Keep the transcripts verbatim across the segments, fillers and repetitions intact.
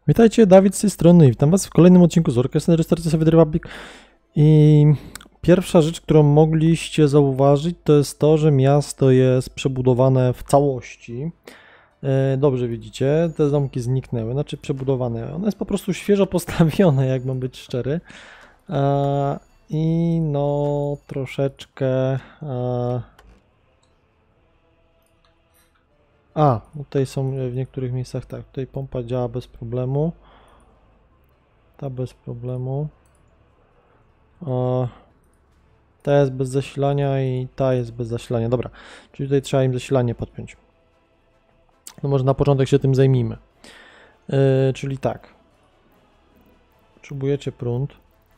Witajcie, Dawid z tej strony i witam was w kolejnym odcinku z Orchestra Restarted Republic. I pierwsza rzecz, którą mogliście zauważyć, to jest to, że miasto jest przebudowane w całości. E, Dobrze widzicie, te domki zniknęły, znaczy przebudowane. Ono jest po prostu świeżo postawione, jak mam być szczery. E, I no troszeczkę... e, A, tutaj są w niektórych miejscach tak, tutaj pompa działa bez problemu. Ta bez problemu. O, ta jest bez zasilania i ta jest bez zasilania. Dobra, czyli tutaj trzeba im zasilanie podpiąć. No może na początek się tym zajmijmy. Yy, czyli tak. Potrzebujecie prąd.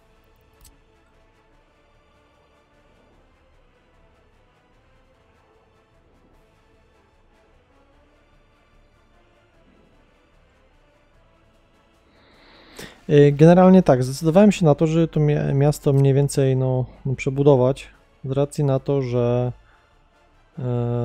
Generalnie tak, zdecydowałem się na to, że to miasto mniej więcej no, no przebudować z racji na to, że e,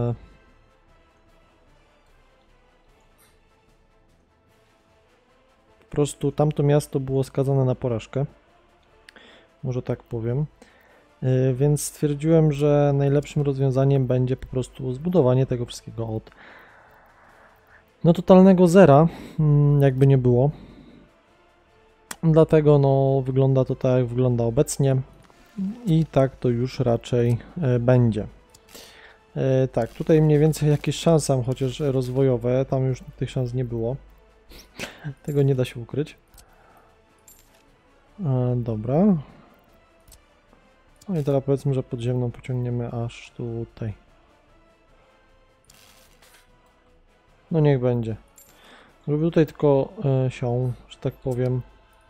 po prostu tamto miasto było skazane na porażkę, może tak powiem, e, więc stwierdziłem, że najlepszym rozwiązaniem będzie po prostu zbudowanie tego wszystkiego od no totalnego zera, jakby nie było. Dlatego no, wygląda to tak, jak wygląda obecnie i tak to już raczej e, będzie. E, tak, tutaj mniej więcej jakieś szanse, chociaż rozwojowe, tam już tych szans nie było. Tego nie da się ukryć. E, dobra. No i teraz powiedzmy, że podziemną pociągniemy aż tutaj. No niech będzie. Żeby tutaj tylko e, się, że tak powiem,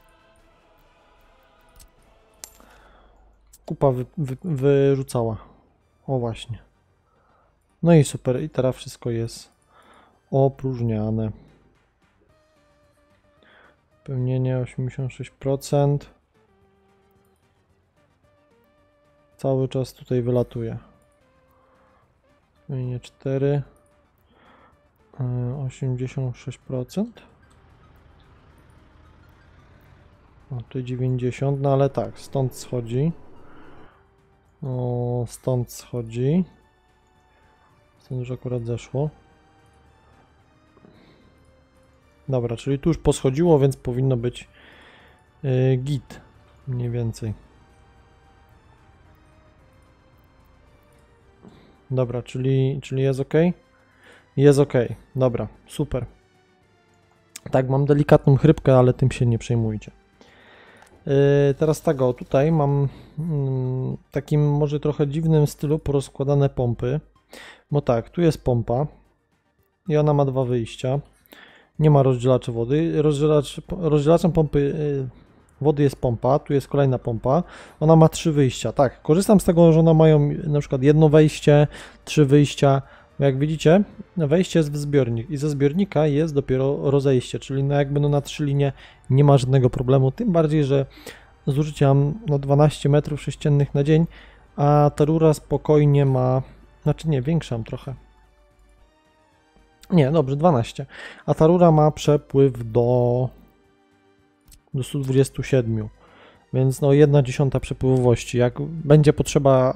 kupa wy, wy, wyrzucała. O właśnie. No i super. I teraz wszystko jest opróżniane. Pełnienie osiemdziesiąt sześć procent. Cały czas tutaj wylatuje. Pełnienie cztery. osiemdziesiąt sześć procent. O, tu dziewięćdziesiąt, no ale tak, stąd schodzi. O, stąd schodzi. Stąd już akurat zeszło. Dobra, czyli tu już poschodziło, więc powinno być yy, git. Mniej więcej. Dobra, czyli, czyli jest ok? Jest ok. Dobra, super. Tak, mam delikatną chrypkę, ale tym się nie przejmujcie. Yy, teraz tak, o, tutaj mam mm, takim może trochę dziwnym stylu porozkładane pompy. Bo tak, tu jest pompa i ona ma dwa wyjścia. Nie ma rozdzielaczy wody. Rozdzielacz, rozdzielaczem pompy yy, wody jest pompa, tu jest kolejna pompa. Ona ma trzy wyjścia. Tak, korzystam z tego, że one mają na przykład jedno wejście, trzy wyjścia. Jak widzicie, wejście jest w zbiornik i ze zbiornika jest dopiero rozejście, czyli no jakby no na trzy linie nie ma żadnego problemu, tym bardziej, że zużycie mam no dwanaście metrów sześciennych na dzień, a ta rura spokojnie ma, znaczy nie, większą trochę. Nie, dobrze, dwanaście. A ta rura ma przepływ do, do stu dwudziestu siedmiu, więc no jedna dziesiąta przepływowości. Jak będzie potrzeba,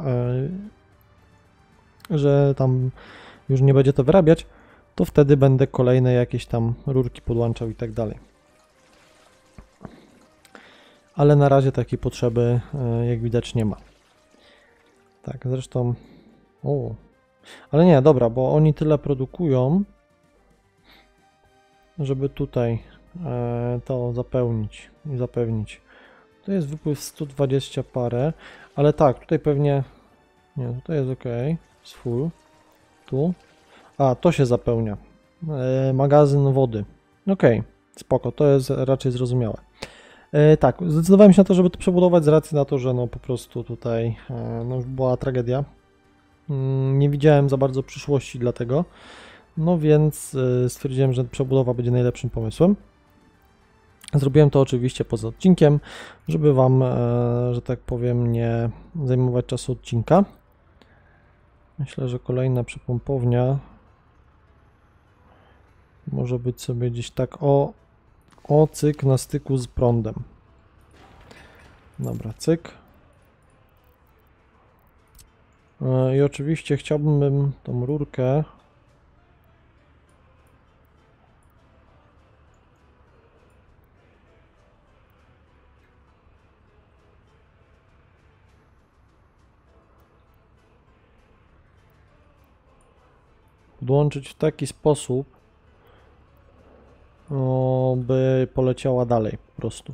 yy, że tam już nie będzie to wyrabiać, to wtedy będę kolejne jakieś tam rurki podłączał i tak dalej. Ale na razie takiej potrzeby, jak widać, nie ma. Tak, zresztą... O, ale nie, dobra, bo oni tyle produkują, żeby tutaj to zapełnić i zapewnić. To jest wypływ sto dwadzieścia parę, ale tak, tutaj pewnie... Nie, tutaj jest ok, jest full. Tu. A, to się zapełnia. E, magazyn wody. Ok, spoko, to jest raczej zrozumiałe. E, tak, zdecydowałem się na to, żeby to przebudować z racji na to, że no po prostu tutaj e, no już była tragedia. Mm, nie widziałem za bardzo przyszłości dla tego. No więc e, stwierdziłem, że przebudowa będzie najlepszym pomysłem. Zrobiłem to oczywiście poza odcinkiem, żeby wam, e, że tak powiem, nie zajmować czasu odcinka. Myślę, że kolejna przepompownia może być sobie gdzieś tak o O, cyk na styku z prądem. Dobra, cyk. I oczywiście chciałbym tą rurkę podłączyć w taki sposób, o, by poleciała dalej po prostu.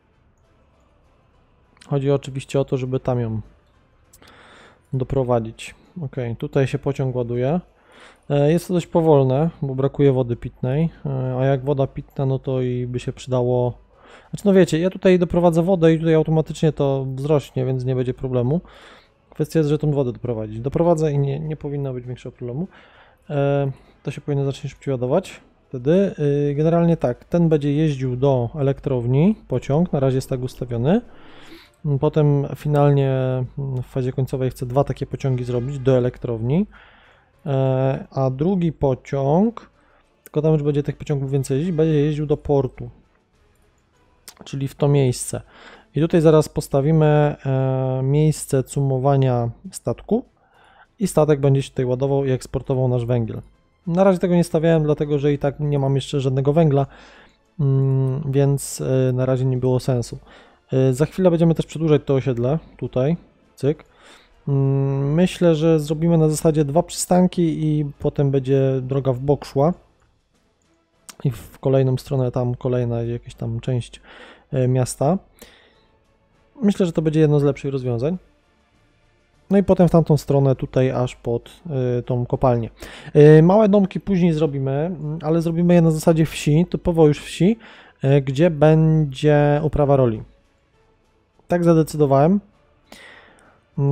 Chodzi oczywiście o to, żeby tam ją doprowadzić. Ok, tutaj się pociąg ładuje. Jest to dość powolne, bo brakuje wody pitnej, a jak woda pitna, no to i by się przydało... Znaczy, no wiecie, ja tutaj doprowadzę wodę i tutaj automatycznie to wzrośnie, więc nie będzie problemu. Kwestia jest, że tą wodę doprowadzić. Doprowadzę i nie, nie powinno być większego problemu. To się powinno zacząć szybciej ładować wtedy. Generalnie tak, ten będzie jeździł do elektrowni, pociąg, na razie jest tak ustawiony. Potem finalnie w fazie końcowej chcę dwa takie pociągi zrobić do elektrowni. A drugi pociąg, tylko tam już będzie tych pociągów więcej jeździć, będzie jeździł do portu, czyli w to miejsce. I tutaj zaraz postawimy miejsce cumowania statku i statek będzie się tutaj ładował i eksportował nasz węgiel. Na razie tego nie stawiałem, dlatego że i tak nie mam jeszcze żadnego węgla, więc na razie nie było sensu. Za chwilę będziemy też przedłużać to osiedle, tutaj, cyk. Myślę, że zrobimy na zasadzie dwa przystanki i potem będzie droga w bok szła. I w kolejną stronę tam kolejna jakaś tam część miasta. Myślę, że to będzie jedno z lepszych rozwiązań. No i potem w tamtą stronę tutaj aż pod y, tą kopalnię. Y, małe domki później zrobimy, ale zrobimy je na zasadzie wsi, typowo już wsi, y, gdzie będzie uprawa roli. Tak zadecydowałem. Y,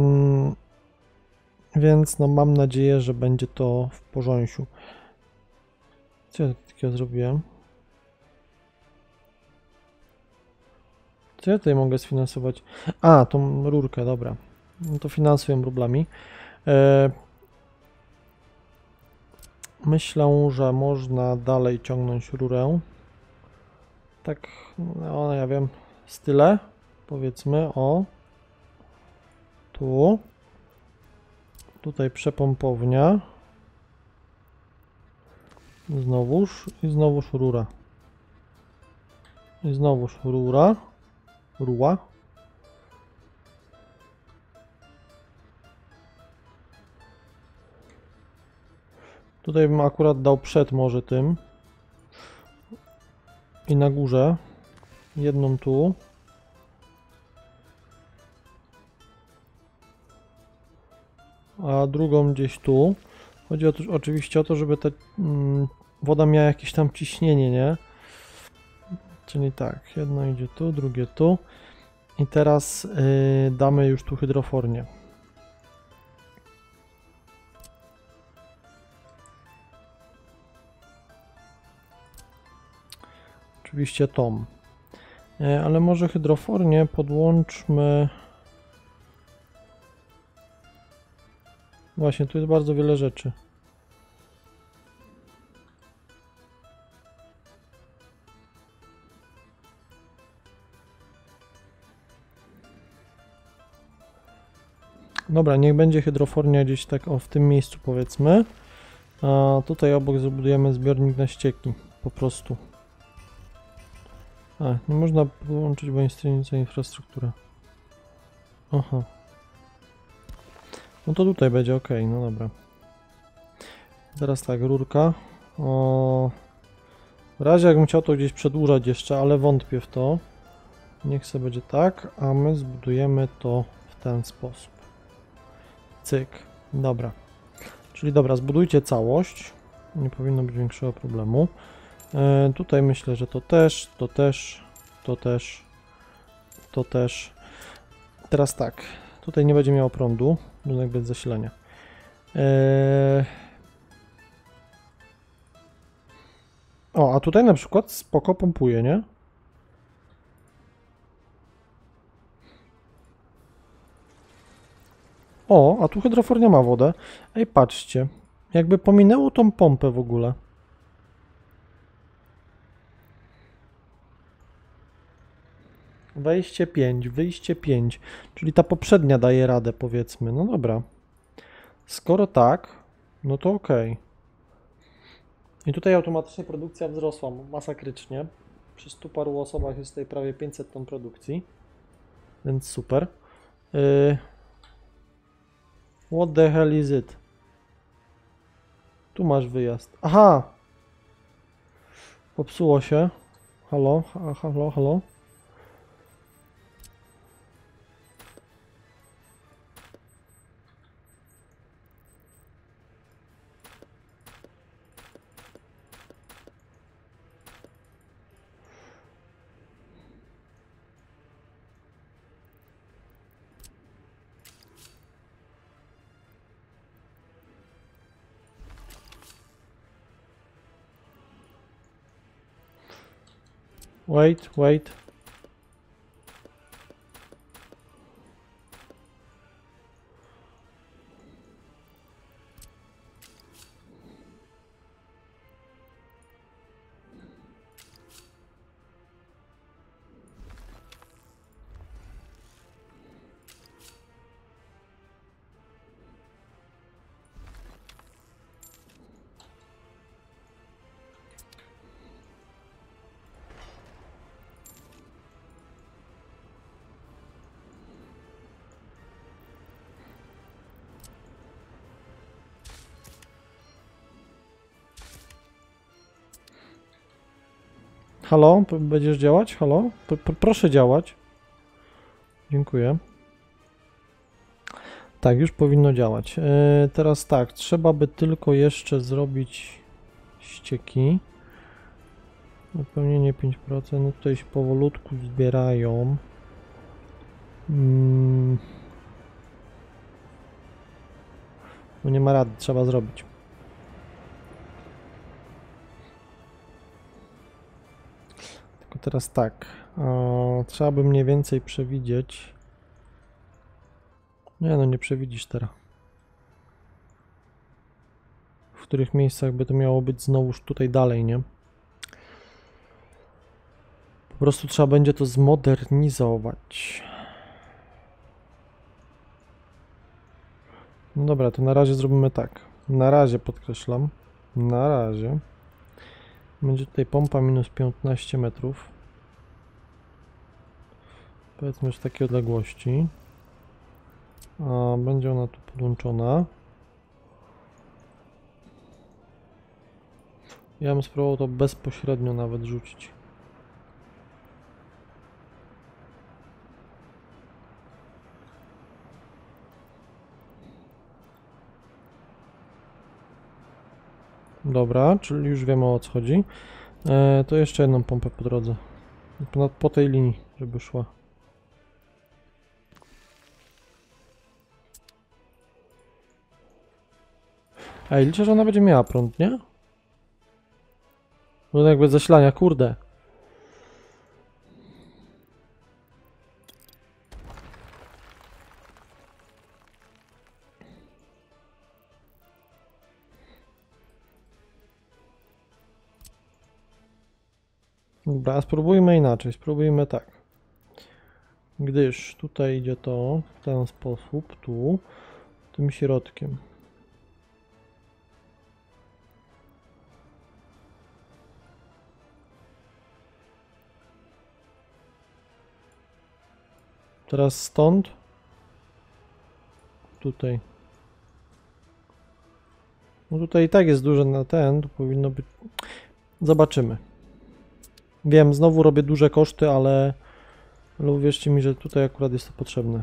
więc no mam nadzieję, że będzie to w porządku. Co ja takiego zrobiłem? Co ja tutaj mogę sfinansować? A, tą rurkę, dobra. No to finansuję rublami. E, myślę, że można dalej ciągnąć rurę. Tak, no ja wiem, style, powiedzmy, o. Tu. Tutaj przepompownia. Znowuż i znowuż rura. I znowuż rura. Ruła. Tutaj bym akurat dał przed może tym. I na górze. Jedną tu. A drugą gdzieś tu. Chodzi o to, oczywiście o to, żeby ta mm, woda miała jakieś tam ciśnienie, nie? Czyli tak, jedno idzie tu, drugie tu. I teraz yy, damy już tu hydrofornię. Oczywiście tom. Yy, ale może hydrofornię podłączmy... Właśnie, tu jest bardzo wiele rzeczy. Dobra, niech będzie hydrofornia gdzieś tak o w tym miejscu powiedzmy. A tutaj obok zbudujemy zbiornik na ścieki. Po prostu. A, nie można połączyć, bo jest infrastruktura. Aha. No to tutaj będzie ok, no dobra. Teraz tak, rurka. O... W razie jakbym chciał to gdzieś przedłużać jeszcze, ale wątpię w to. Niech sobie będzie tak, a my zbudujemy to w ten sposób. Cyk. Dobra. Czyli dobra, zbudujcie całość. Nie powinno być większego problemu. E, tutaj myślę, że to też, to też, to też, to też. Teraz tak. Tutaj nie będzie miało prądu. Budynek bez zasilania. E... O, a tutaj na przykład spoko pompuje, nie? O, a tu hydrofornia ma wodę. Ej, patrzcie. Jakby pominęło tą pompę w ogóle. Wejście pięć, wyjście pięć, czyli ta poprzednia daje radę, powiedzmy. No dobra. Skoro tak, no to ok. I tutaj automatycznie produkcja wzrosła masakrycznie. Przy stu paru osobach jest tutaj prawie pięćset ton produkcji, więc super. Yy... What the hell is it? Tu masz wyjazd. Aha! Popsuło się. Halo, ha, halo, halo. Wait, wait. Halo, P- będziesz działać? Halo? P- p- proszę działać. Dziękuję. Tak, już powinno działać. E, teraz tak, trzeba by tylko jeszcze zrobić ścieki. Napełnienie pięć procent. No tutaj się powolutku zbierają. Mm. No nie ma rady, trzeba zrobić. Tylko teraz tak. O, trzeba by mniej więcej przewidzieć. Nie no, nie przewidzisz teraz. W których miejscach by to miało być znowuż tutaj dalej, nie? Po prostu trzeba będzie to zmodernizować. No dobra, to na razie zrobimy tak. Na razie podkreślam. Na razie. Będzie tutaj pompa minus piętnaście metrów. Powiedzmy, że w takiej odległości. A będzie ona tu podłączona. Ja bym spróbował to bezpośrednio nawet rzucić. Dobra, czyli już wiemy, o co chodzi. E, to jeszcze jedną pompę po drodze. Po, po tej linii, żeby szła. Ej, liczę, że ona będzie miała prąd, nie? No jakby zasilania, kurde. Dobra, spróbujmy inaczej, spróbujmy tak. Gdyż tutaj idzie to w ten sposób, tu, tym środkiem. Teraz stąd, tutaj. No tutaj i tak jest duże na ten, to powinno być... Zobaczymy. Wiem, znowu robię duże koszty, ale... Ale uwierzcie mi, że tutaj akurat jest to potrzebne.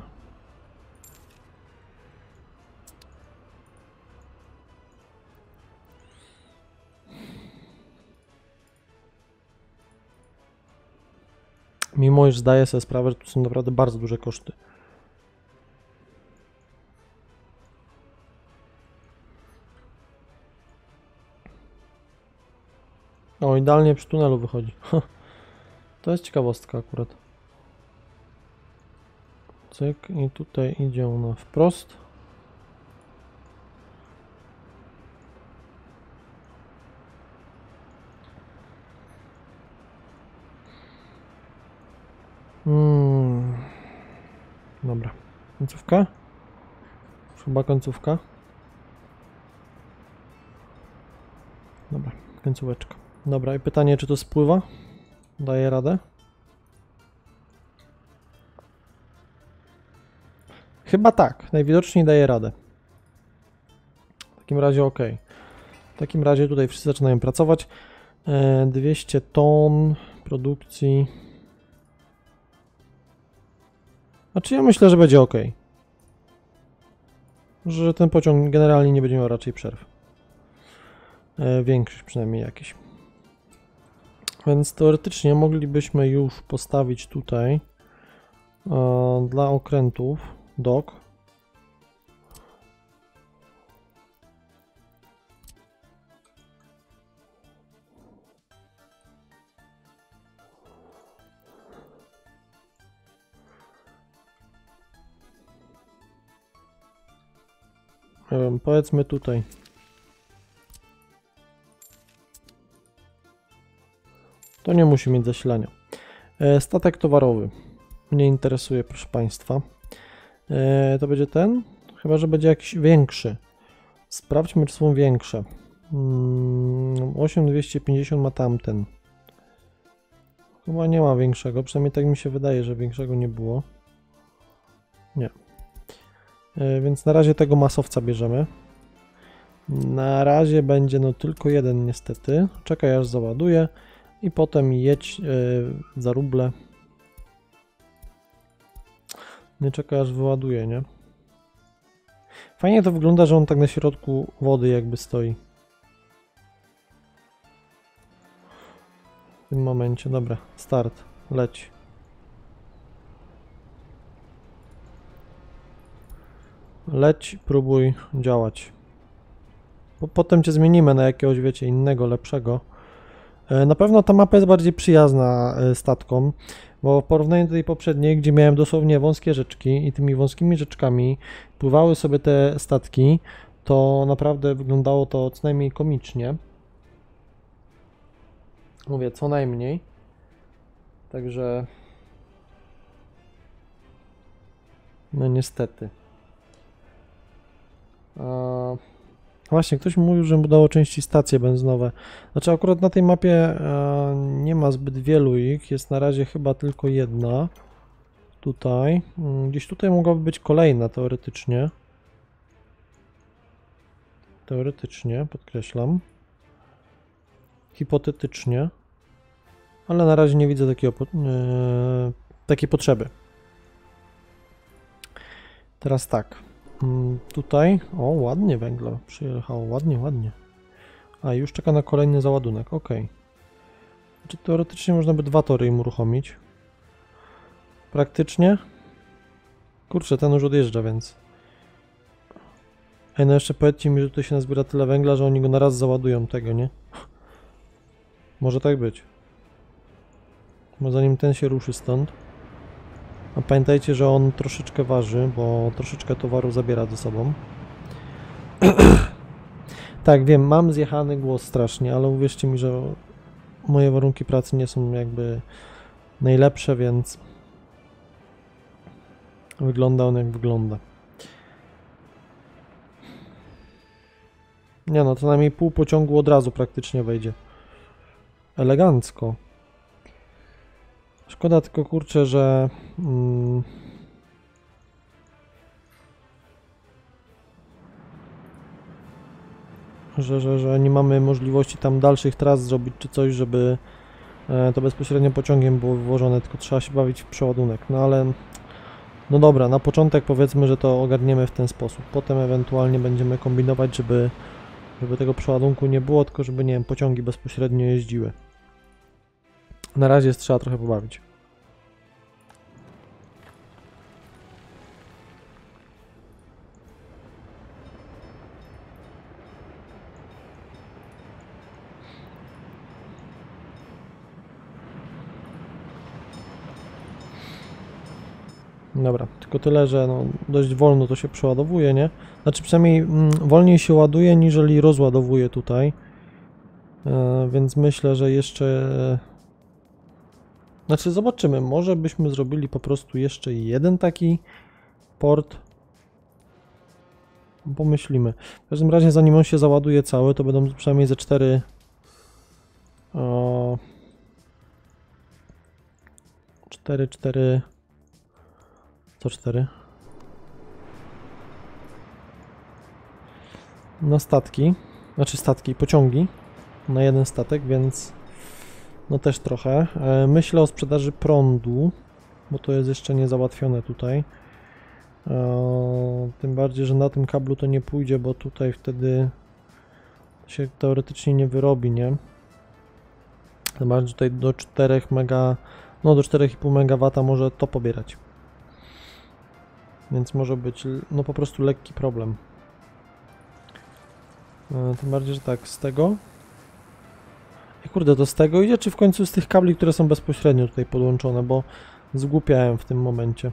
Mimo iż zdaję sobie sprawę, że tu są naprawdę bardzo duże koszty. O, idealnie przy tunelu wychodzi. To jest ciekawostka akurat. Cyk, i tutaj idzie ona wprost. Hmm. Dobra. Końcówka? Chyba końcówka. Dobra, końcóweczka. Dobra, i pytanie, czy to spływa? Daje radę? Chyba tak, najwidoczniej daje radę. W takim razie ok. W takim razie tutaj wszyscy zaczynają pracować. dwieście ton produkcji. Znaczy ja myślę, że będzie ok. Że ten pociąg generalnie nie będzie miał raczej przerw. Większość przynajmniej jakieś. Więc teoretycznie moglibyśmy już postawić tutaj e, dla okrętów dok. Nie wiem, powiedzmy tutaj. To nie musi mieć zasilania. E, statek towarowy. Mnie interesuje, proszę Państwa. E, to będzie ten? Chyba, że będzie jakiś większy. Sprawdźmy, czy są większe. Mm, osiem tysięcy dwieście pięćdziesiąt ma tamten. Chyba nie ma większego, przynajmniej tak mi się wydaje, że większego nie było. Nie. E, więc na razie tego masowca bierzemy. Na razie będzie no tylko jeden niestety. Czekaj aż załaduję. I potem jedź yy, za ruble. Nie czekaj aż wyładuje, nie? Fajnie to wygląda, że on tak na środku wody jakby stoi. W tym momencie, dobra, start, leć. Leć, próbuj działać. Bo potem cię zmienimy na jakiegoś, wiecie, innego, lepszego. Na pewno ta mapa jest bardziej przyjazna statkom, bo w porównaniu do tej poprzedniej, gdzie miałem dosłownie wąskie rzeczki i tymi wąskimi rzeczkami pływały sobie te statki, to naprawdę wyglądało to co najmniej komicznie. Mówię, co najmniej. Także... No niestety. A... Właśnie, ktoś mówił, że budowało części stacje benzynowe. Znaczy akurat na tej mapie e, nie ma zbyt wielu ich, jest na razie chyba tylko jedna. Tutaj. Gdzieś tutaj mogłaby być kolejna teoretycznie. Teoretycznie, podkreślam. Hipotetycznie. Ale na razie nie widzę takiego, e, takiej potrzeby. Teraz tak. Tutaj, o ładnie węgla przyjechało, ładnie, ładnie. A już czeka na kolejny załadunek, ok. Znaczy teoretycznie można by dwa tory im uruchomić. Praktycznie? Kurczę, ten już odjeżdża, więc... Ej, no jeszcze powiedzcie mi, że tutaj się nazbiera tyle węgla, że oni go na raz załadują tego, nie? Może tak być. Bo zanim ten się ruszy stąd. A pamiętajcie, że on troszeczkę waży, bo troszeczkę towaru zabiera ze sobą. Tak, wiem, mam zjechany głos strasznie, ale uwierzcie mi, że moje warunki pracy nie są jakby najlepsze, więc wygląda on jak wygląda. Nie no, co najmniej pół pociągu od razu praktycznie wejdzie. Elegancko. Szkoda tylko, kurczę, że... Mm, że, że, że nie mamy możliwości tam dalszych tras zrobić czy coś, żeby e, to bezpośrednio pociągiem było wywożone, tylko trzeba się bawić w przeładunek. No ale... No dobra, na początek powiedzmy, że to ogarniemy w ten sposób. Potem ewentualnie będziemy kombinować, żeby, żeby tego przeładunku nie było, tylko żeby, nie wiem, pociągi bezpośrednio jeździły. Na razie jest trzeba trochę pobawić. Dobra, tylko tyle, że no, dość wolno to się przeładowuje, nie? Znaczy przynajmniej mm, wolniej się ładuje, niżeli rozładowuje tutaj. E, więc myślę, że jeszcze... Znaczy zobaczymy, może byśmy zrobili po prostu jeszcze jeden taki port. Pomyślimy. W każdym razie, zanim on się załaduje cały, to będą przynajmniej ze cztery. O, cztery, cztery. Co cztery? No statki. Znaczy statki, pociągi. Na jeden statek, więc no też trochę. E, myślę o sprzedaży prądu, bo to jest jeszcze nie załatwione tutaj. E, tym bardziej, że na tym kablu to nie pójdzie, bo tutaj wtedy się teoretycznie nie wyrobi, nie? Tym bardziej tutaj do czterech mega, no do czterech i pół megawata może to pobierać. Więc może być no po prostu lekki problem. E, tym bardziej, że tak, z tego. I kurde, to z tego idzie, czy w końcu z tych kabli, które są bezpośrednio tutaj podłączone, bo zgłupiałem w tym momencie.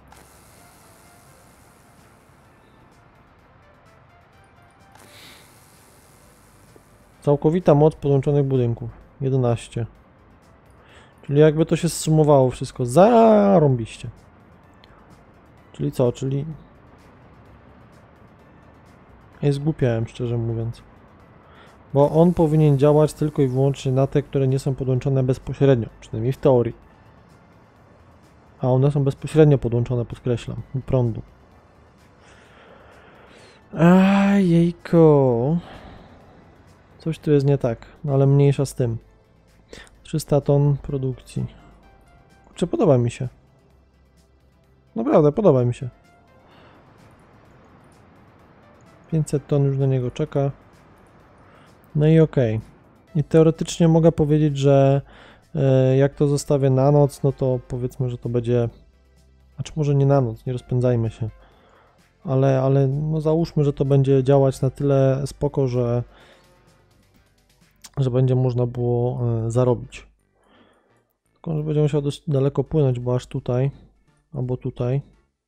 Całkowita moc podłączonych budynków. jedenaście. Czyli jakby to się zsumowało wszystko. Zarąbiście. Czyli co? Czyli... Ja zgłupiałem, szczerze mówiąc. Bo on powinien działać tylko i wyłącznie na te, które nie są podłączone bezpośrednio. Przynajmniej w teorii. A one są bezpośrednio podłączone, podkreślam, do prądu. Ajejko. Coś tu jest nie tak, no ale mniejsza z tym. trzysta ton produkcji. Kurczę, podoba mi się. Naprawdę, podoba mi się. pięćset ton już na niego czeka. No i okej. Okay. I teoretycznie mogę powiedzieć, że e, jak to zostawię na noc, no to powiedzmy, że to będzie... Znaczy może nie na noc, nie rozpędzajmy się. Ale, ale no załóżmy, że to będzie działać na tyle spoko, że że będzie można było e, zarobić. Tylko, że będzie musiał dość daleko płynąć, bo aż tutaj, albo tutaj.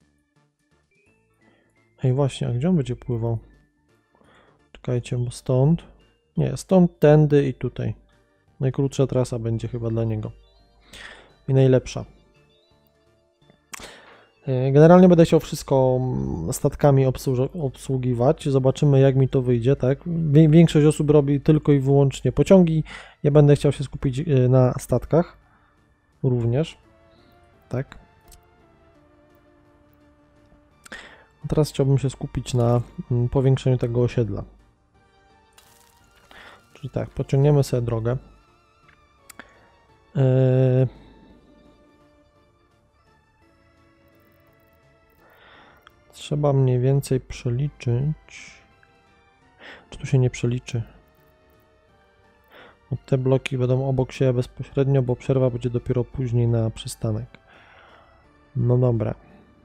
Ej, właśnie, a gdzie on będzie pływał? Czekajcie, bo stąd. Nie, stąd, tędy i tutaj. Najkrótsza trasa będzie chyba dla niego. I najlepsza. Generalnie będę chciał wszystko statkami obsługiwać. Zobaczymy, jak mi to wyjdzie, tak? Większość osób robi tylko i wyłącznie pociągi. Ja będę chciał się skupić na statkach również, tak? A teraz chciałbym się skupić na powiększeniu tego osiedla. Czyli tak, pociągniemy sobie drogę. Yy... Trzeba mniej więcej przeliczyć. Czy tu się nie przeliczy? Bo te bloki będą obok siebie bezpośrednio, bo przerwa będzie dopiero później na przystanek. No dobra.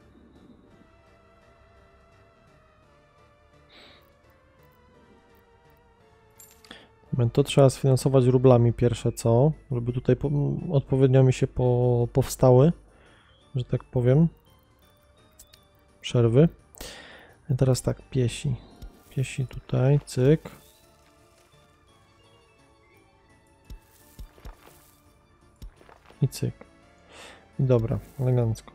To trzeba sfinansować rublami pierwsze co, żeby tutaj po, odpowiednio mi się po, powstały, że tak powiem. Przerwy. I teraz tak, piesi. Piesi tutaj, cyk. I cyk. I dobra, elegancko.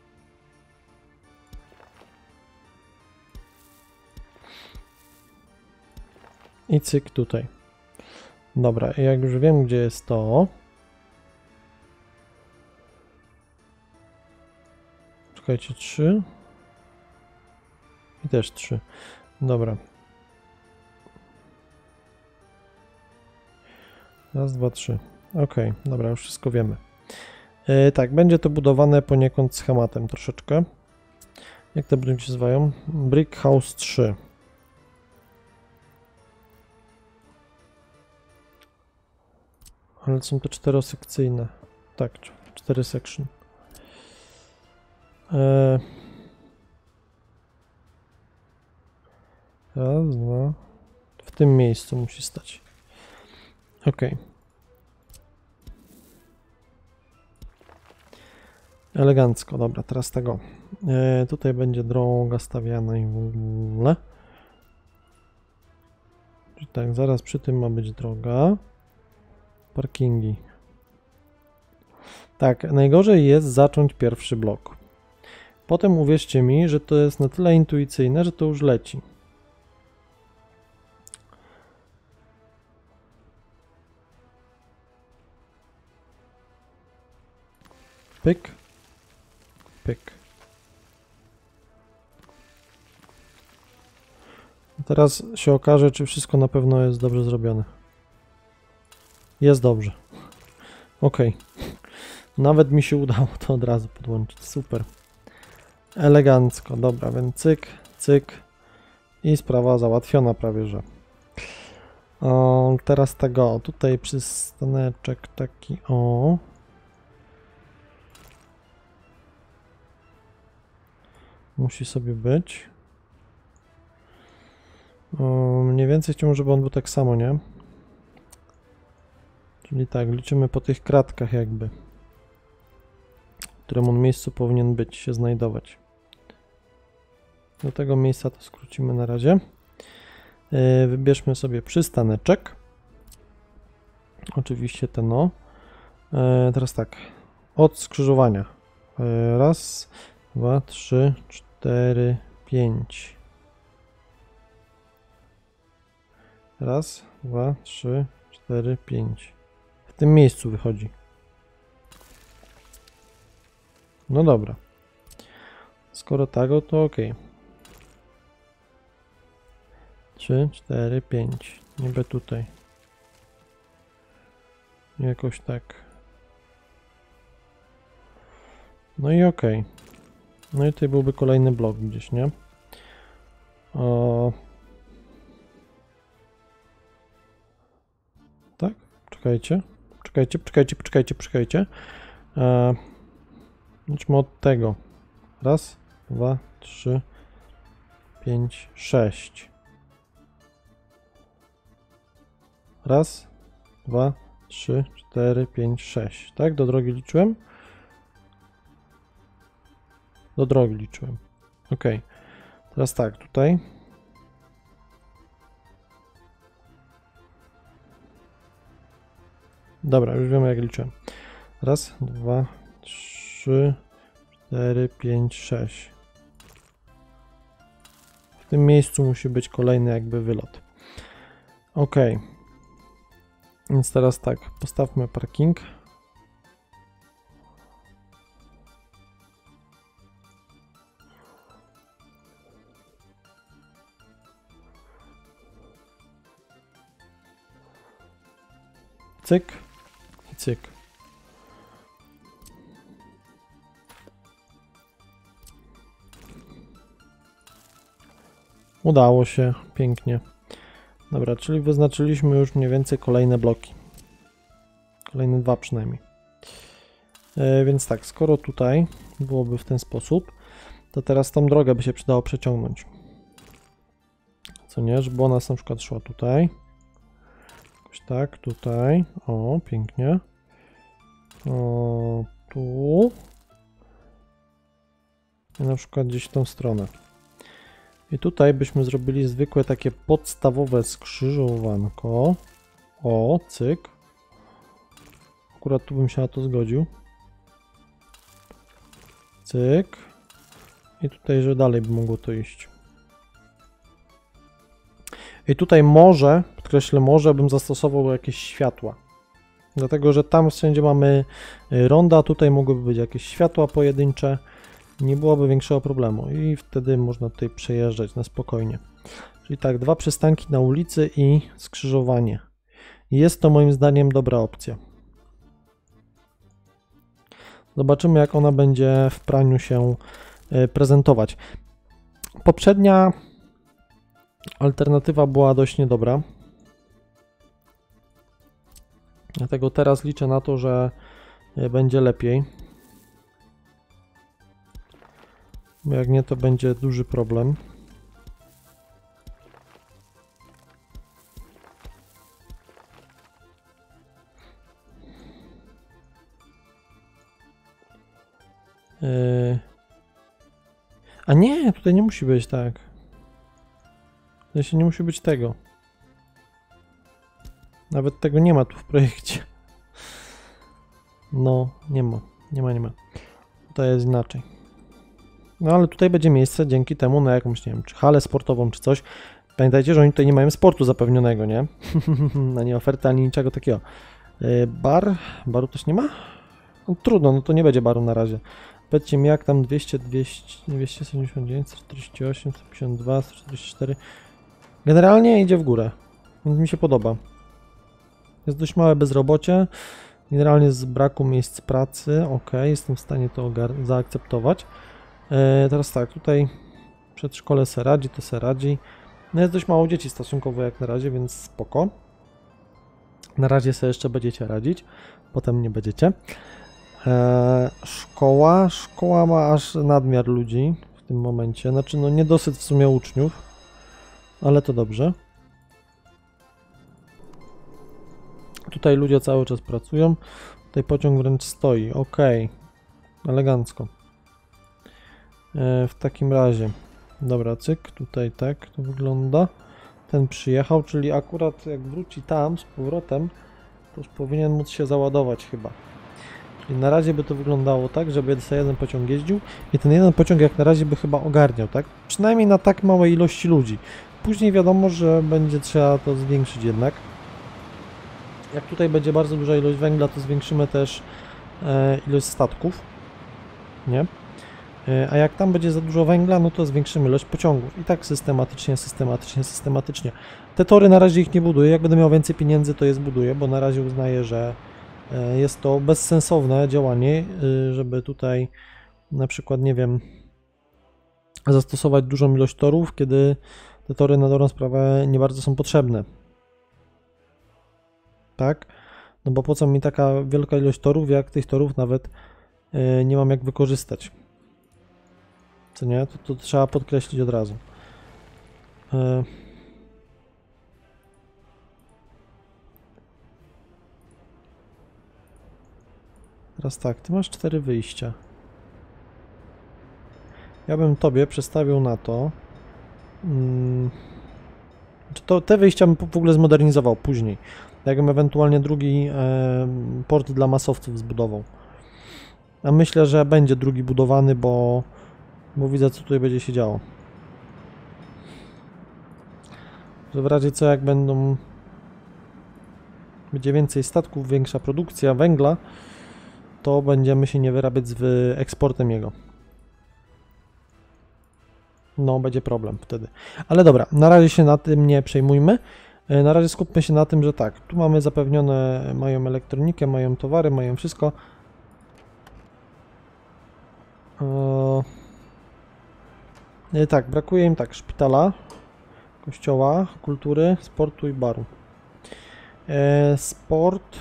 I cyk tutaj. Dobra, i jak już wiem, gdzie jest to... Czekajcie, trzy. I też trzy. Dobra. Raz, dwa, trzy. Ok, dobra, już wszystko wiemy. Yy, tak, będzie to budowane poniekąd schematem troszeczkę. Jak te budynki się nazywają? Brick House trzy. Ale są to czterosekcyjne. Tak, cztery section. Yy. Raz, dwa. W tym miejscu musi stać. Ok. Elegancko, dobra, teraz tego. E, tutaj będzie droga stawiana i w ogóle. Czyli tak, zaraz przy tym ma być droga. Parkingi. Tak, najgorzej jest zacząć pierwszy blok. Potem uwierzcie mi, że to jest na tyle intuicyjne, że to już leci. Pyk, pyk. Teraz się okaże, czy wszystko na pewno jest dobrze zrobione. Jest dobrze. Ok. Nawet mi się udało to od razu podłączyć. Super. Elegancko. Dobra, więc cyk, cyk. I sprawa załatwiona prawie, że. O, teraz tego. Tutaj przystaneczek taki o. Musi sobie być. O, mniej więcej chciałbym, żeby on był tak samo, nie? Czyli tak, liczymy po tych kratkach jakby, w którym on miejscu powinien być, się znajdować. Do tego miejsca to skrócimy na razie. Yy, wybierzmy sobie przystaneczek. Oczywiście ten o. Yy, teraz tak, od skrzyżowania. Yy, raz, dwa, trzy, cztery, pięć. Raz, dwa, trzy, cztery, pięć. W tym miejscu wychodzi. No dobra. Skoro tak, to ok. trzy, cztery, pięć. Niby tutaj. Jakoś tak. No i ok. No i tutaj byłby kolejny blok gdzieś, nie? O... Tak? Czekajcie. Czekajcie, czekajcie, czekajcie, czekajcie. E, idźmy od tego. Raz, dwa, trzy, pięć, sześć. Raz, dwa, trzy, cztery, pięć, sześć. Tak? Do drogi liczyłem? Do drogi liczyłem. Ok. Teraz tak, tutaj. Dobra, już wiemy jak liczę. Raz, dwa, trzy, cztery, pięć, sześć. W tym miejscu musi być kolejny jakby wylot. Ok. Więc teraz tak, postawmy parking. Cyk i cyk. Udało się, pięknie. Dobra, czyli wyznaczyliśmy już mniej więcej kolejne bloki. Kolejne dwa przynajmniej. E, więc tak, skoro tutaj byłoby w ten sposób, to teraz tą drogę by się przydało przeciągnąć. Co nie, żeby ona na przykład szła tutaj. Jakoś tak, tutaj. O, pięknie. O, tu. I na przykład gdzieś w tą stronę. I tutaj byśmy zrobili zwykłe takie podstawowe skrzyżowanko. O, cyk. Akurat tu bym się na to zgodził. Cyk. I tutaj, że dalej by mogło to iść. I tutaj może, podkreślę może, bym zastosował jakieś światła. Dlatego, że tam wszędzie mamy ronda, tutaj mogłyby być jakieś światła pojedyncze. Nie byłoby większego problemu i wtedy można tutaj przejeżdżać na spokojnie. Czyli tak, dwa przystanki na ulicy i skrzyżowanie. Jest to moim zdaniem dobra opcja. Zobaczymy, jak ona będzie w praniu się prezentować. Poprzednia alternatywa była dość niedobra. Dlatego teraz liczę na to, że będzie lepiej. Bo jak nie, to będzie duży problem. Yy. A nie, tutaj nie musi być tak. Tutaj się nie musi być tego. Nawet tego nie ma tu w projekcie. No, nie ma. Nie ma, nie ma. Tutaj jest inaczej. No ale tutaj będzie miejsce dzięki temu na jakąś, nie wiem, czy halę sportową, czy coś. Pamiętajcie, że oni tutaj nie mają sportu zapewnionego, nie? Ani oferty, ani niczego takiego. Yy, bar? Baru też nie ma? No, trudno, no to nie będzie baru na razie. Powiedzcie mi, jak tam dwieście, dwieście, dwieście siedemdziesiąt dziewięć, sto czterdzieści osiem, sto pięćdziesiąt dwa, sto czterdzieści cztery. Generalnie idzie w górę, więc mi się podoba. Jest dość małe bezrobocie. Generalnie z braku miejsc pracy, ok, jestem w stanie to zaakceptować. E, teraz tak, tutaj przedszkole se radzi, to se radzi. No jest dość mało dzieci stosunkowo jak na razie, więc spoko. Na razie sobie jeszcze będziecie radzić, potem nie będziecie. E, szkoła, szkoła ma aż nadmiar ludzi w tym momencie, znaczy no niedosyt w sumie uczniów, ale to dobrze. Tutaj ludzie cały czas pracują, tutaj pociąg wręcz stoi, ok, elegancko. E, w takim razie, dobra, cyk, tutaj tak to wygląda. Ten przyjechał, czyli akurat jak wróci tam z powrotem, to już powinien móc się załadować chyba. Czyli na razie by to wyglądało tak, żeby sobie jeden pociąg jeździł i ten jeden pociąg jak na razie by chyba ogarniał, tak? Przynajmniej na tak małej ilości ludzi. Później wiadomo, że będzie trzeba to zwiększyć jednak. Jak tutaj będzie bardzo duża ilość węgla, to zwiększymy też e, ilość statków, nie? E, a jak tam będzie za dużo węgla, no to zwiększymy ilość pociągów. I tak systematycznie, systematycznie, systematycznie. Te tory na razie ich nie buduję. Jak będę miał więcej pieniędzy, to je zbuduję, bo na razie uznaję, że e, jest to bezsensowne działanie, e, żeby tutaj na przykład, nie wiem, zastosować dużą ilość torów, kiedy te tory na dobrą sprawę nie bardzo są potrzebne. Tak? No bo po co mi taka wielka ilość torów, jak tych torów nawet yy, nie mam jak wykorzystać. Co nie? To, to trzeba podkreślić od razu. Yy. Teraz tak, ty masz cztery wyjścia. Ja bym tobie przestawił na to. Yy. To te wyjścia bym w ogóle zmodernizował później. Jakbym ewentualnie drugi e, port dla masowców zbudował. A myślę, że będzie drugi budowany, bo, bo widzę, co tutaj będzie się działo. Że w razie co, jak będą będzie więcej statków, większa produkcja węgla, to będziemy się nie wyrabiać z eksportem jego. No, będzie problem wtedy. Ale dobra, na razie się na tym nie przejmujmy. Na razie skupmy się na tym, że tak, tu mamy zapewnione, mają elektronikę, mają towary, mają wszystko. Eee, tak, brakuje im tak, szpitala, kościoła, kultury, sportu i baru. Eee, sport.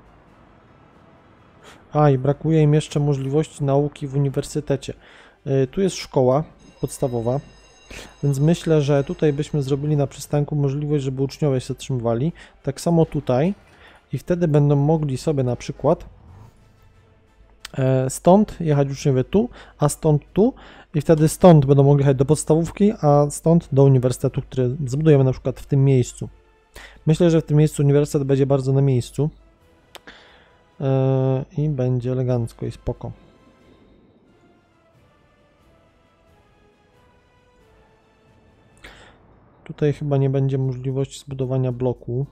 A, i brakuje im jeszcze możliwości nauki w uniwersytecie. Eee, tu jest szkoła podstawowa. Więc myślę, że tutaj byśmy zrobili na przystanku możliwość, żeby uczniowie się zatrzymywali. Tak samo tutaj. I wtedy będą mogli sobie na przykład e, stąd jechać uczniowie tu, a stąd tu. I wtedy stąd będą mogli jechać do podstawówki, a stąd do uniwersytetu, który zbudujemy na przykład w tym miejscu. Myślę, że w tym miejscu uniwersytet będzie bardzo na miejscu. E, I będzie elegancko i spoko. Tutaj chyba nie będzie możliwości zbudowania bloku.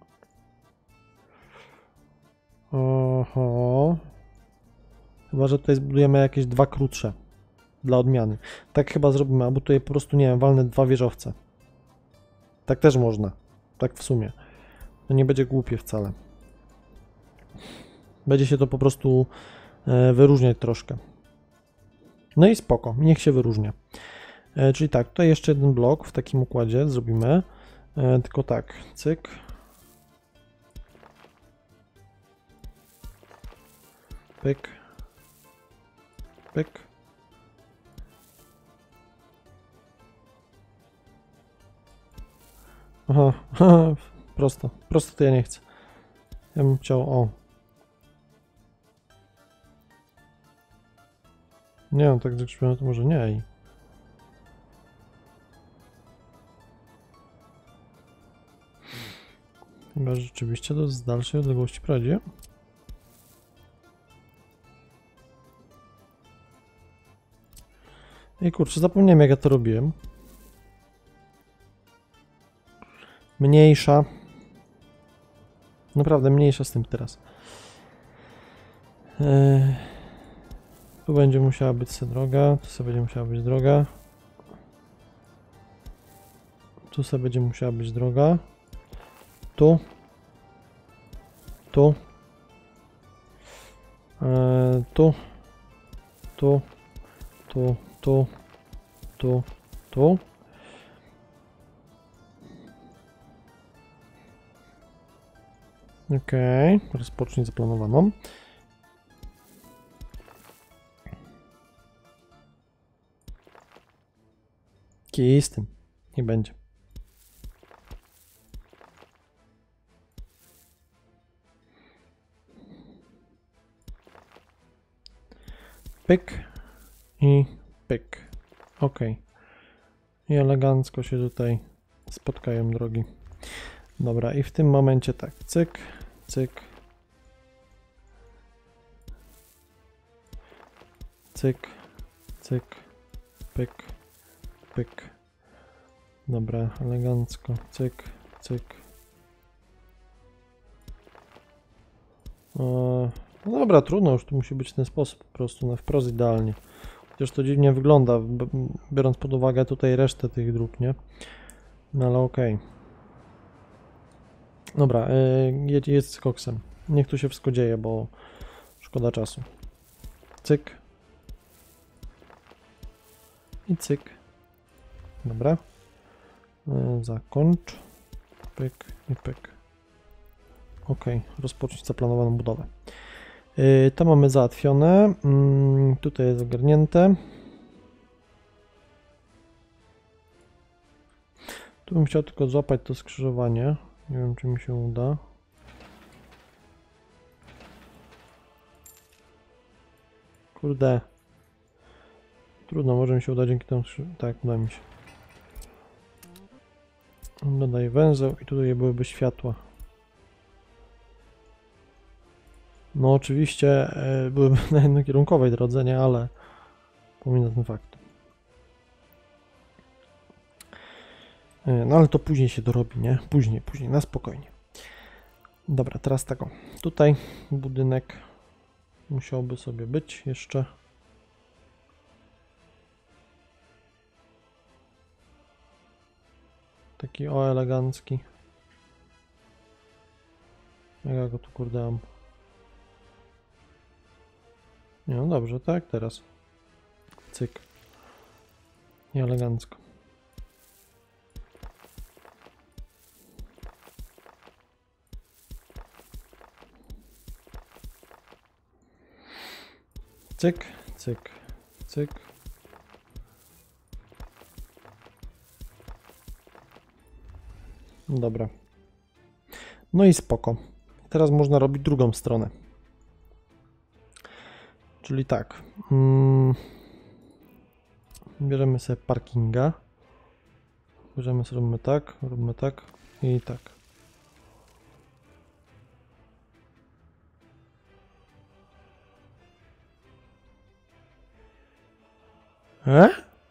Oho. Chyba, że tutaj zbudujemy jakieś dwa krótsze. Dla odmiany. Tak chyba zrobimy, albo tutaj po prostu, nie wiem, walnę dwa wieżowce. Tak też można. Tak w sumie. To nie będzie głupie wcale. Będzie się to po prostu e, wyróżniać troszkę. No i spoko, niech się wyróżnia. E, czyli tak, tutaj jeszcze jeden blok w takim układzie zrobimy. E, tylko tak, cyk. Pyk. Pyk. Aha, prosto. Prosto to ja nie chcę. Ja bym chciał, o. Nie wiem, tak zakrzywione to może nie. Chyba rzeczywiście to z dalszej odległości prowadzi. Ej kurczę, zapomniałem jak ja to robiłem. Mniejsza. Naprawdę mniejsza z tym teraz. Yy, tu będzie musiała być sobie droga, tu sobie będzie musiała być droga. Tu sobie będzie musiała być droga. Tu. Tu. Yy, tu. Tu. Tu. Tu. Tu. Tu. Okej, okay. Rozpocznij zaplanowaną. Kij z tym. Nie będzie. Pyk i pyk. Ok. I elegancko się tutaj spotkają drogi. Dobra, i w tym momencie tak. Cyk, cyk. Cyk, cyk, pyk, pyk. Dobra, elegancko. Cyk, cyk. O, no dobra, trudno, już tu musi być w ten sposób po prostu, na wprost idealnie. Chociaż to dziwnie wygląda, biorąc pod uwagę tutaj resztę tych dróg, nie? No ale okej. Okay. Dobra, yy, jedź, jedź z koksem. Niech tu się wszystko dzieje, bo szkoda czasu. Cyk. I cyk. Dobra. Yy, zakończ. Pyk i pyk. Ok, rozpocznij zaplanowaną budowę. Yy, to mamy załatwione. Yy, tutaj jest ogarnięte. Tu bym chciał tylko złapać to skrzyżowanie. Nie wiem, czy mi się uda. Kurde. Trudno, może mi się uda dzięki temu skrzyżowaniu. Tak, uda mi się. Dodaj węzeł i tutaj byłyby światła. No oczywiście e, byłyby na jednokierunkowej drodze, nie, ale pomimo ten fakt. E, no ale to później się dorobi, nie? Później, później, na spokojnie. Dobra, teraz tak o. Tutaj budynek musiałby sobie być jeszcze. Taki o elegancki. Jak ja go tu kurde mam. Nie, no dobrze, tak, teraz. Cyk. I elegancko. Cyk, cyk, cyk. Dobra. No i spoko. Teraz można robić drugą stronę. Czyli tak. Mm, bierzemy sobie parkinga. Bierzemy sobie, robimy tak, robimy tak i tak. E?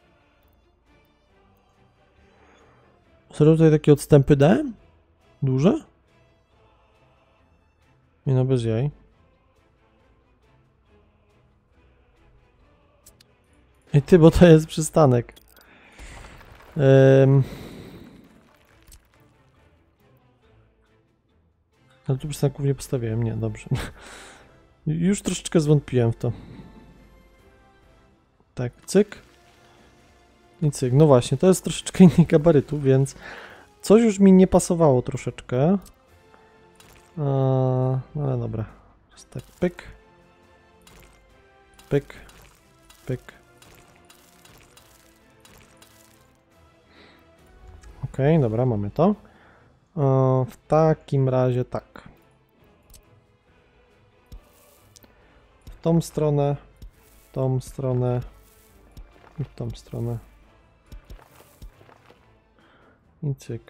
Serio tutaj takie odstępy dałem? Duże? Nie no, bez jaj. I ty, bo to jest przystanek. Um. Ale tu przystanków nie postawiłem, nie, dobrze. Już troszeczkę zwątpiłem w to. Tak, cyk. I cyk, no właśnie, to jest troszeczkę inny gabarytu, więc coś już mi nie pasowało troszeczkę. A, no ale dobra. Teraz tak, pyk. Pyk. Pyk. Ok, dobra, mamy to. O, w takim razie tak. W tą stronę, w tą stronę i w tą stronę. I cyk.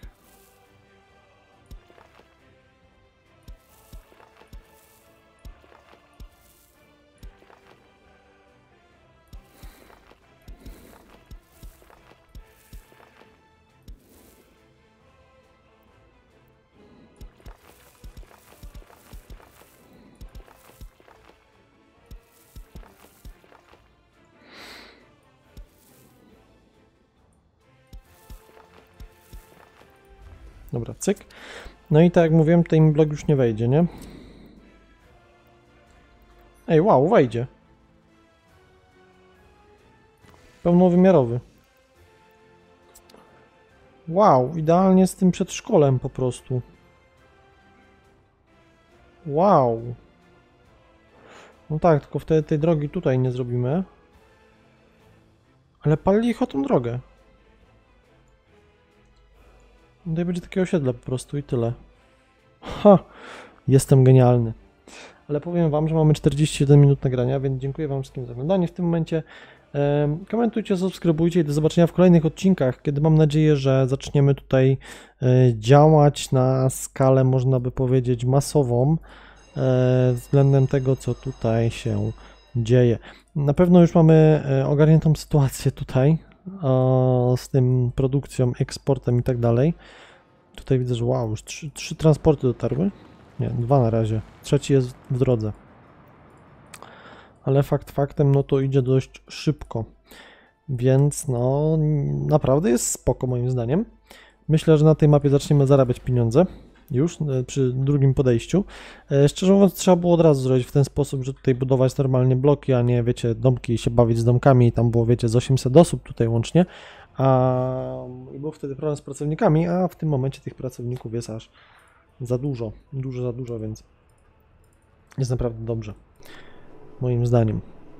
Dobra, cyk. No i tak jak mówiłem, tutaj mi blok już nie wejdzie, nie? Ej, wow, wejdzie. Pełnowymiarowy. Wow, idealnie z tym przedszkolem po prostu. Wow. No tak, tylko wtedy tej drogi tutaj nie zrobimy. Ale pali ich o tą drogę. Tutaj będzie takie osiedle po prostu i tyle. Ha! Jestem genialny. Ale powiem wam, że mamy czterdzieści jeden minut nagrania, więc dziękuję wam wszystkim za oglądanie w tym momencie. Komentujcie, subskrybujcie i do zobaczenia w kolejnych odcinkach, kiedy mam nadzieję, że zaczniemy tutaj działać na skalę, można by powiedzieć, masową względem tego, co tutaj się dzieje. Na pewno już mamy ogarniętą sytuację tutaj z tym produkcją, eksportem i tak dalej. Tutaj widzę, że wow, już trzy, trzy transporty dotarły. Nie, dwa na razie. Trzeci jest w drodze. Ale fakt faktem, no to idzie dość szybko. Więc no, naprawdę jest spoko moim zdaniem. Myślę, że na tej mapie zaczniemy zarabiać pieniądze. Już przy drugim podejściu. Szczerze mówiąc, trzeba było od razu zrobić w ten sposób, że tutaj budować normalnie bloki, a nie, wiecie, domki i się bawić z domkami. I tam było, wiecie, z osiemset osób tutaj łącznie. A i był wtedy problem z pracownikami, a w tym momencie tych pracowników jest aż za dużo. Dużo za dużo, więc jest naprawdę dobrze. Moim zdaniem.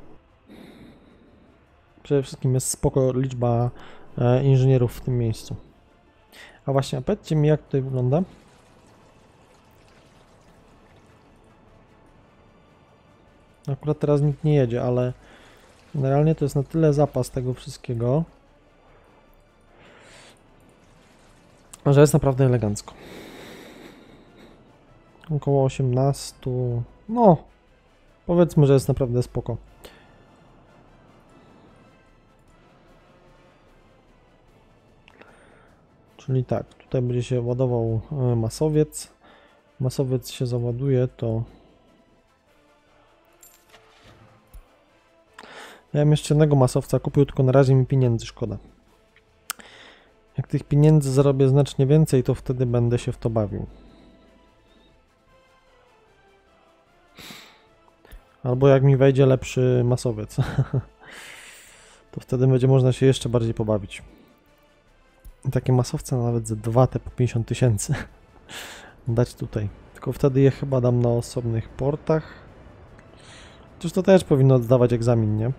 Przede wszystkim jest spoko liczba e, inżynierów w tym miejscu. A właśnie, a powiedzcie mi, jak tutaj wygląda. Akurat teraz nikt nie jedzie, ale generalnie to jest na tyle zapas tego wszystkiego, że jest naprawdę elegancko. Około osiemnaście, no powiedzmy, że jest naprawdę spoko. Czyli tak, tutaj będzie się ładował masowiec. Masowiec się załaduje, to... Ja bym jeszcze jednego masowca kupił, tylko na razie mi pieniędzy szkoda. Jak tych pieniędzy zarobię znacznie więcej, to wtedy będę się w to bawił. Albo jak mi wejdzie lepszy masowiec, to wtedy będzie można się jeszcze bardziej pobawić. I takie masowce nawet ze dwa te po pięćdziesiąt tysięcy dać tutaj. Tylko wtedy je chyba dam na osobnych portach. Chociaż to też powinno zdawać egzamin, nie?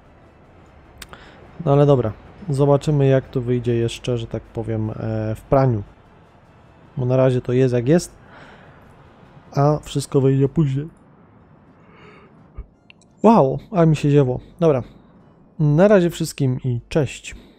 No ale dobra. Zobaczymy, jak to wyjdzie jeszcze, że tak powiem, w praniu. Bo na razie to jest jak jest, a wszystko wyjdzie później. Wow, ale mi się ziewo. Dobra. Na razie wszystkim i cześć.